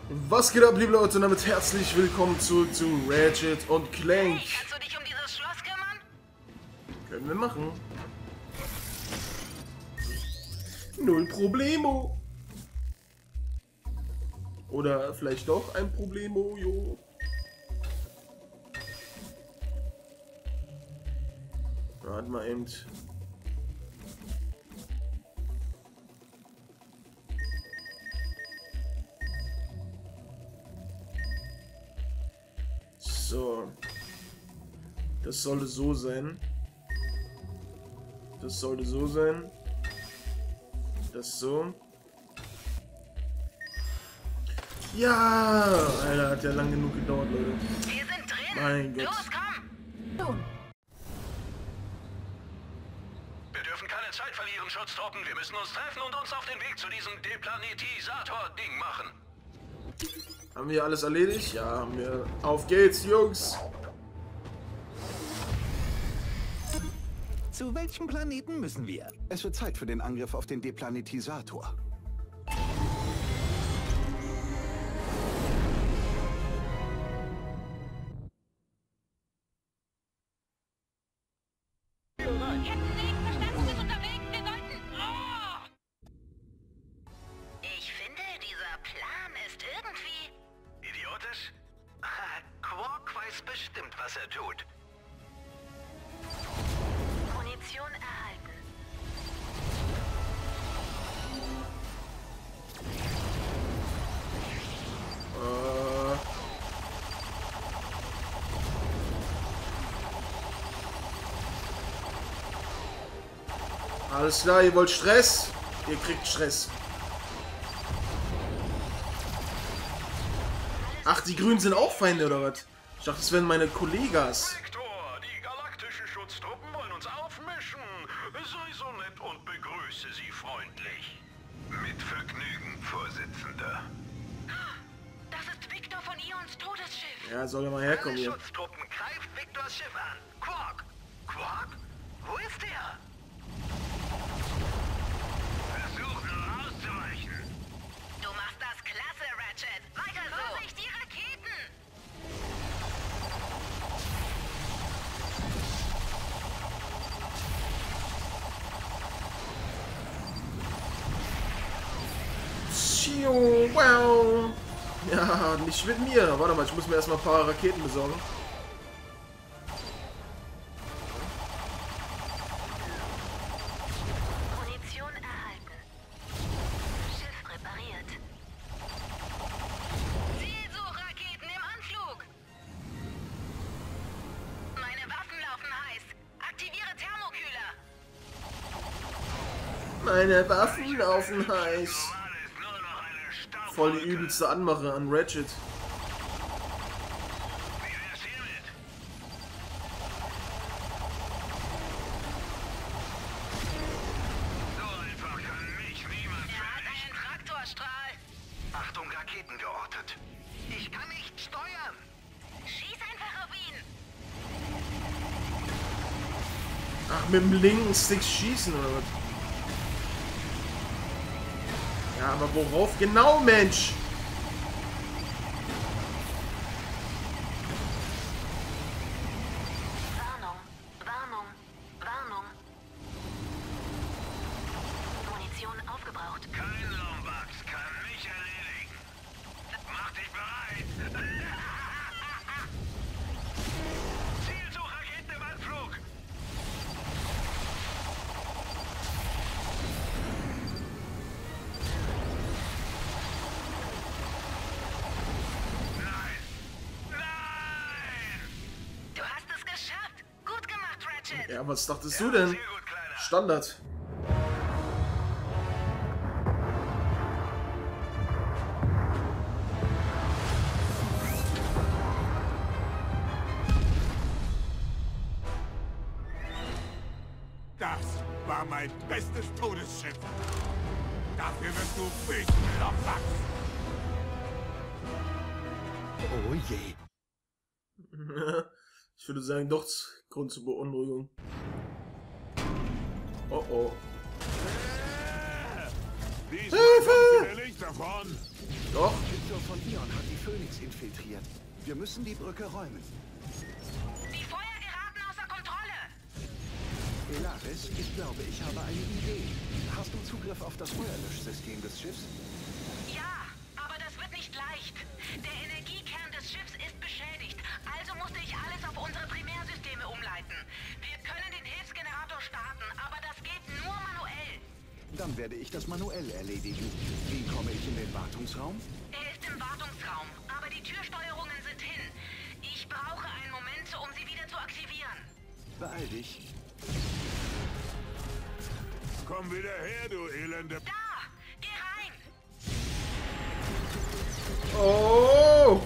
Was geht ab, liebe Leute, und damit herzlich willkommen zurück zu Ratchet und Clank. Hey, kannst du dich um dieses Schloss kümmern? Können wir machen. Null Problemo. Oder vielleicht doch ein Problemo, jo. Warte mal eben. So. Das sollte so sein. Das sollte so sein. Das so. Ja! Alter, hat ja lang genug gedauert, Leute. Wir sind drin. Mein Gott. Los, komm. Wir dürfen keine Zeit verlieren, Schutztruppen. Wir müssen uns treffen und uns auf den Weg zu diesem Deplanetisator-Ding machen. Haben wir alles erledigt? Ja, haben wir. Auf geht's, Jungs! Zu welchem Planeten müssen wir? Es wird Zeit für den Angriff auf den Deplanetisator. Ich finde, dieser Plan ist irgendwie... Idiotisch? Quark weiß bestimmt, was er tut. Munition erhalten. Alles klar, ihr wollt Stress? Ihr kriegt Stress. Ach, die Grünen sind auch Feinde, oder was? Ich dachte, das wären meine Kollegas. Vektor, die galaktischen Schutztruppen wollen uns aufmischen. Sei so nett und begrüße sie freundlich. Mit Vergnügen, Vorsitzender. Das ist Victor von Ions Todesschiff. Ja, soll er mal herkommen Alle hier. Schutztruppen, greift Viktors Schiff an. Quark! Quark? Wo ist er? Versuch nur auszuweichen. Du machst das klasse, Ratchet. Weiter so. Vorsicht, die Raketen. Tschiu, wow. Ja, nicht mit mir. Warte mal, ich muss mir erstmal ein paar Raketen besorgen. Munition erhalten. Schiff repariert. Zielsuchraketen im Anflug. Meine Waffen laufen heiß. Aktiviere Thermokühler. Meine Waffen laufen heiß. Normal ist nur noch eine Staubwolke. Voll die übelste Anmache an Ratchet. Wie wär's hiermit? So einfach kann mich niemand Er hat einen vernichten. Traktorstrahl. Achtung, Raketen geortet. Ich kann nicht steuern. Schieß einfach auf ihn. Ach, mit dem linken Stick schießen, oder was? Ja, aber worauf genau, Mensch? Warnung, Warnung, Warnung. Munition aufgebraucht. Kein Lombax kann mich erledigen. Mach dich bereit. Zielsuchraketen im Anflug. Nein. Nein. Du hast es geschafft. Gut gemacht, Ratchet. Ja, was dachtest du denn? Sehr gut, Kleiner. Standard. Das war mein bestes Todesschiff. Dafür wirst du büßen, Lombax. Oh je. Ich würde sagen, doch Grund zur Beunruhigung. Oh oh. Diesmal kommst du nicht davon. Doch. Victor von Ion hat die Phoenix infiltriert. Wir müssen die Brücke räumen. Die Feuer geraten außer Kontrolle. Elaris, ich glaube, ich habe eine Idee. Hast du Zugriff auf das Feuerlöschsystem des Schiffs? Ja, aber das wird nicht leicht. Der Energiekern des Schiffs ist beschädigt. Also musste ich alles auf unsere Primärsysteme umleiten. Wir können den Hilfsgenerator starten, aber das geht nur manuell. Dann werde ich das manuell erledigen. Wie komme ich in den Wartungsraum? Er ist im Wartungsraum, aber die Türsteuerungen sind hin. Ich brauche einen Moment, um sie wieder zu aktivieren. Beeil dich. Komm wieder her, du elende... Da! Geh rein! Oh!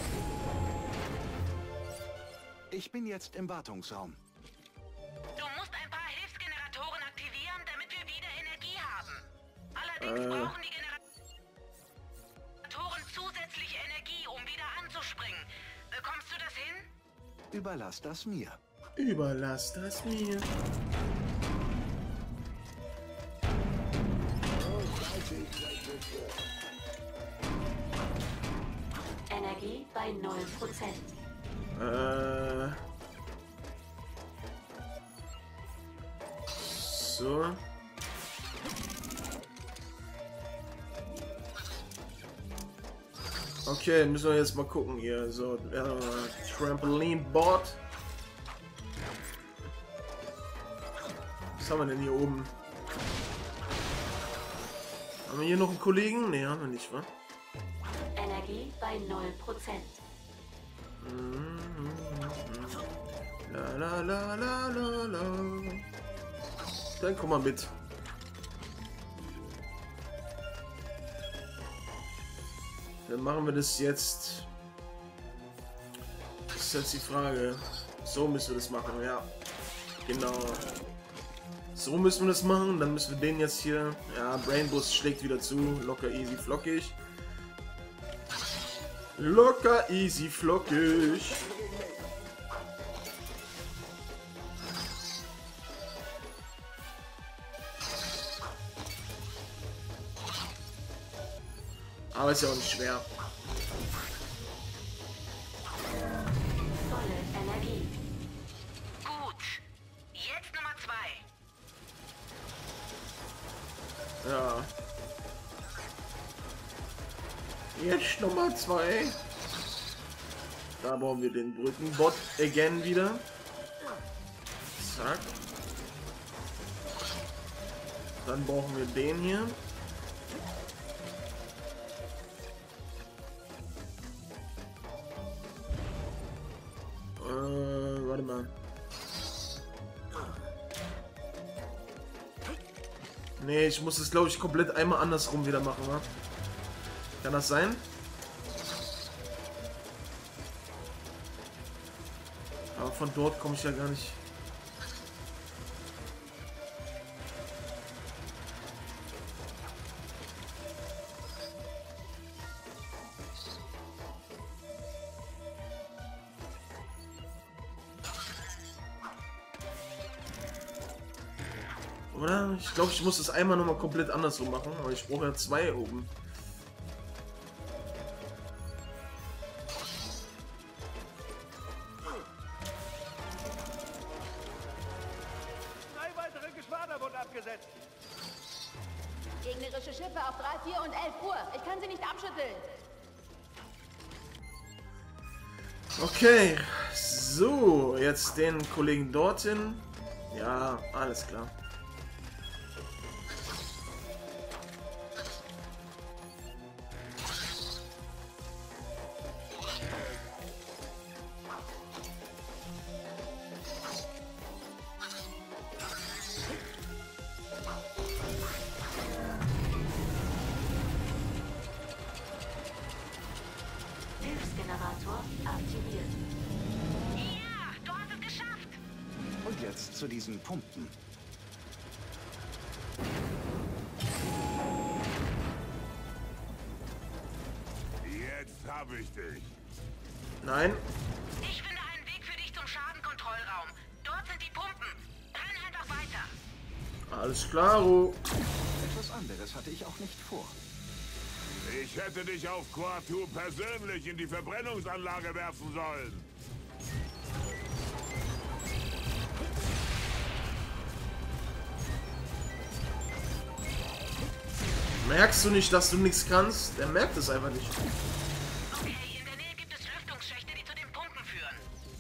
Ich bin jetzt im Wartungsraum. Du musst ein paar Hilfsgeneratoren aktivieren, damit wir wieder Energie haben. Allerdings brauchen die Generatoren zusätzliche Energie, um wieder anzuspringen. Bekommst du das hin? Überlass das mir. Überlass das mir. Energie bei 0%. So. Okay, müssen wir jetzt mal gucken hier. So, Trampolinboard. Was haben wir denn hier oben? Haben wir hier noch einen Kollegen? Ne, haben wir nicht, wa? Energie bei 0%. La la la la la la. Dann komm mal mit. Dann machen wir das jetzt. Das ist jetzt die Frage. So müssen wir das machen, ja. Genau. So müssen wir das machen. Dann müssen wir den jetzt hier. Ja, Brainbus schlägt wieder zu. Locker, easy, flockig. Locker, easy, flockig. Aber ist ja auch nicht schwer. Volle Energie. Gut. Jetzt Nummer 2. Ja. Jetzt Nummer 2. Da brauchen wir den Brückenbot again wieder. Zack. Dann brauchen wir den hier. Warte mal. Nee, ich muss es, glaube ich, komplett einmal andersrum wieder machen, wa? Kann das sein? Aber von dort komme ich ja gar nicht. Oder? Ich glaube, ich muss das einmal nochmal komplett andersrum machen, aber ich brauche ja 2 oben. abgesetzt. Gegnerische Schiffe auf 3, 4 und 11 Uhr. Ich kann sie nicht abschütteln. Okay, so, jetzt den Kollegen dorthin. Ja, alles klar. Hilfsgenerator aktiviert. Ja, du hast es geschafft. Und jetzt zu diesen Pumpen. Jetzt habe ich dich. Nein. Ich finde einen Weg für dich zum Schadenkontrollraum. Dort sind die Pumpen. Renn einfach weiter. Alles klar. Etwas anderes hatte ich auch nicht vor. Ich hätte dich auf Quartu persönlich in die Verbrennungsanlage werfen sollen. Merkst du nicht, dass du nichts kannst? Der merkt es einfach nicht. Okay, in der Nähe gibt es Lüftungsschächte, die zu den Pumpen führen.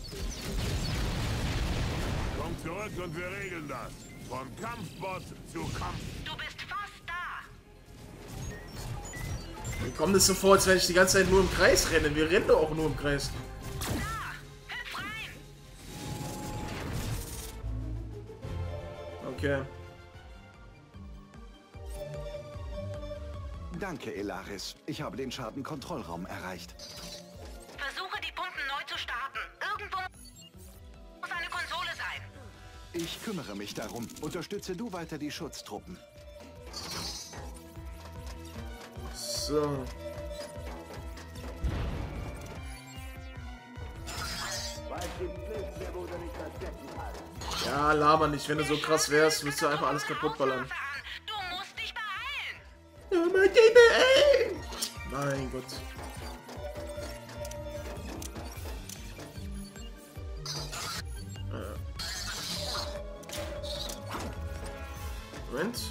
Komm zurück und wir regeln das. Von Kampfbot zu Kampf. Du bist fast da. Mir kommt es so vor, als wenn ich die ganze Zeit nur im Kreis renne. Wir rennen doch auch nur im Kreis. Da! Hüpf rein! Okay. Danke, Elaris. Ich habe den Schadenkontrollraum erreicht. Versuche, die Pumpen neu zu starten. Irgendwo muss eine Konsole sein. Ich kümmere mich darum. Unterstütze du weiter die Schutztruppen. So. Ja, laber nicht. Wenn du so krass wärst, wirst du einfach alles kaputt ballern. Du musst dich beeilen. Mein Gott. Moment.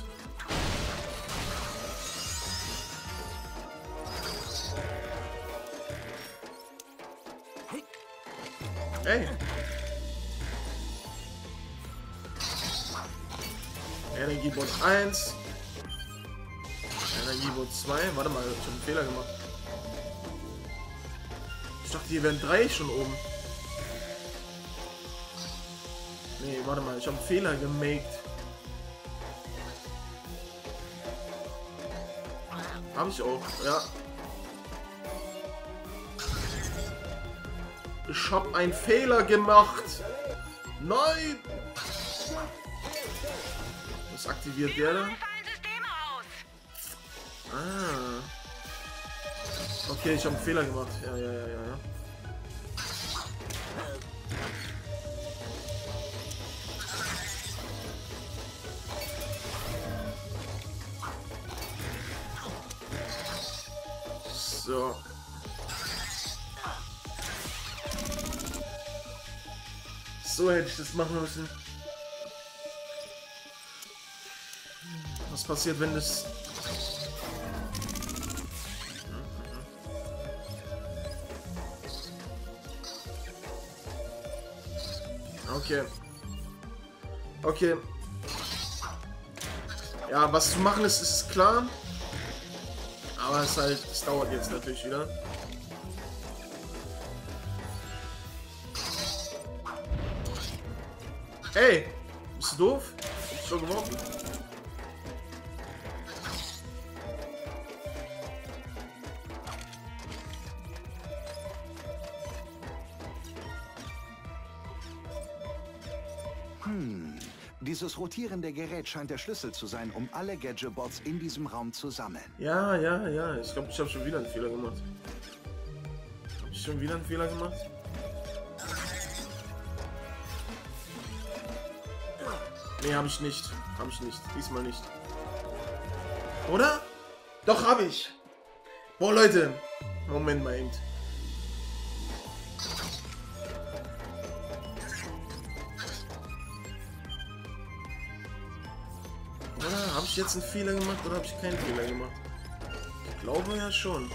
Hey. Energiebot 1. Energiebot 2. Warte mal, ich habe einen Fehler gemacht. Ich dachte, hier wären 3 schon oben. Nee, warte mal, ich habe einen Fehler gemaked. Habe ich auch, ja. Ich habe einen Fehler gemacht. Nein! Was aktiviert der da? Fallen Systeme aus. Ah. Okay, ich habe einen Fehler gemacht. Ja. So. So hätte ich das machen müssen. Was passiert, wenn das... Okay. Okay. Ja, was zu machen ist, ist klar. Aber es halt, es dauert jetzt natürlich wieder. Ey, bist du doof? Hab ich schon geworfen. Dieses rotierende Gerät scheint der Schlüssel zu sein, um alle Gadget-Bots in diesem Raum zu sammeln. Ja. Ich glaube, ich habe schon wieder einen Fehler gemacht. Habe ich schon wieder einen Fehler gemacht? Nee, habe ich nicht. Habe ich nicht. Diesmal nicht. Oder? Doch, habe ich. Boah, Leute. Moment mal eben. Oder habe ich jetzt einen Fehler gemacht oder habe ich keinen Fehler gemacht? Ich glaube ja schon.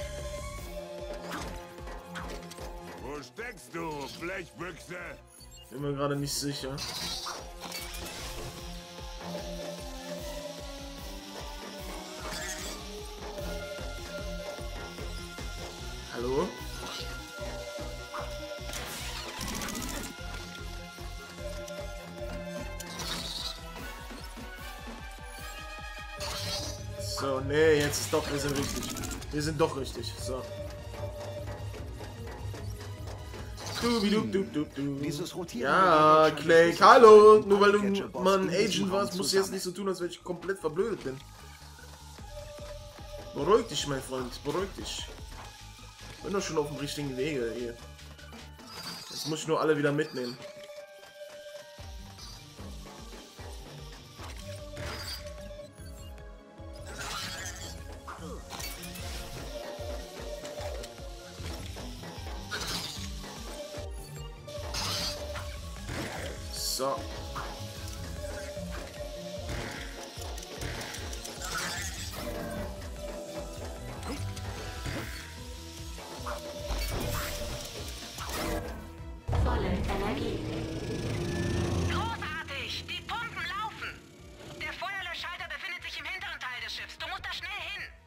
Wo steckst du, Blechbüchse? Bin mir gerade nicht sicher. Hallo? So, nee, jetzt ist doch, wir sind richtig. Wir sind doch richtig. So. Dieses rotierende Ja, Gerät scheint Clay, der Schlüssel hallo! zu sein, um Nur weil alle du Gadget-Bots mal ein in diesem Agent Raum warst, zu musst du jetzt sammeln. nicht so tun, als wenn ich komplett verblödet bin. Beruhig dich, mein Freund, beruhig dich. Ich bin doch schon auf dem richtigen Wege hier. Jetzt muss ich nur alle wieder mitnehmen. So. Volle Energie. Großartig! Die Pumpen laufen! Der Feuerlöschschalter befindet sich im hinteren Teil des Schiffs. Du musst da schnell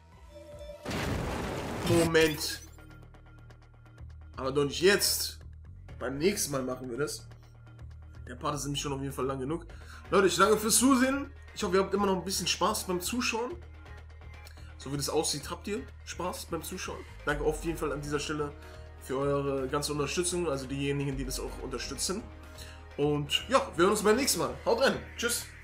hin. Moment. Aber doch nicht jetzt. Beim nächsten Mal machen wir das. Der Part ist nämlich schon auf jeden Fall lang genug. Leute, ich danke fürs Zusehen. Ich hoffe, ihr habt immer noch ein bisschen Spaß beim Zuschauen. So wie das aussieht, habt ihr Spaß beim Zuschauen. Danke auf jeden Fall an dieser Stelle für eure ganze Unterstützung. Also diejenigen, die das auch unterstützen. Und ja, wir hören uns beim nächsten Mal. Haut rein. Tschüss.